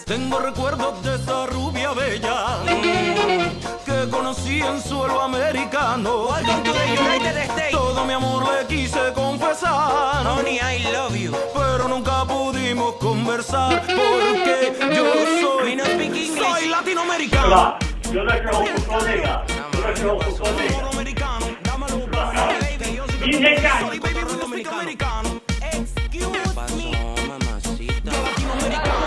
Tengo recuerdos de esa rubia bella que conocí en suelo americano. Welcome to the United States. Todo mi amor le quise confesar. Honey, I love you. Pero nunca pudimos conversar porque yo soy, We don't speak English. soy latinoamericano. Hola, yo no quiero jugar. Yo no quiero jugar. Americano, dámelo, baby. Yo soy Indeca. sorry, baby, we don't speak americano. Excuse me. Yo latinoamericano.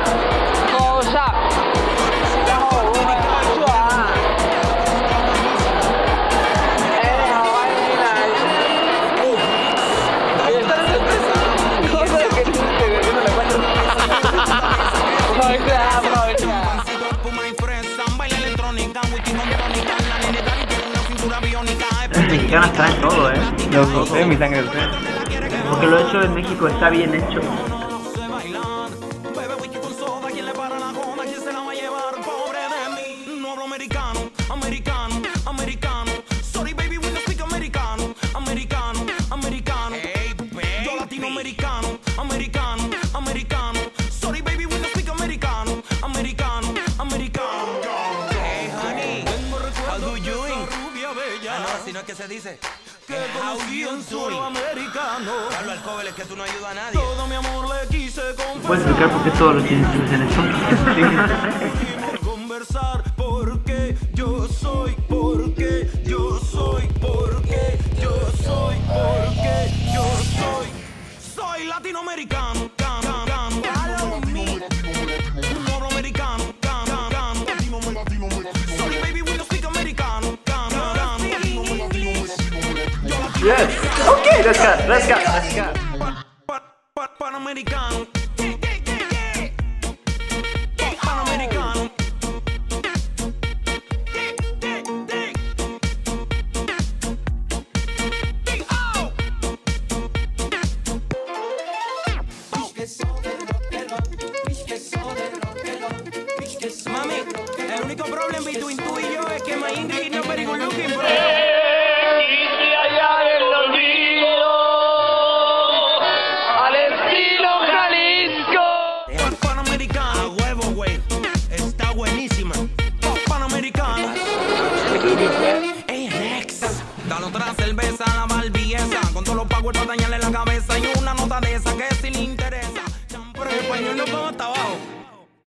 Los mexicanos traen todo, Yo sé, mi sangre sé. porque lo hecho en México está bien hecho. Sino que se dice que conocí en suelo americano. Hablo al cover, es que tú no ayudas a nadie. Todo mi amor le quise confesar. ¿Puedes explicar por qué todos los chinos dicen esto? Conversar porque yo soy, porque yo soy, porque yo soy, porque yo soy latinoamericano. Follow me. No hablo americano. Sorry baby, we don't speak americano. Yes. Okay, let's go. Panamericano. Panamericano. Mami, el único problema between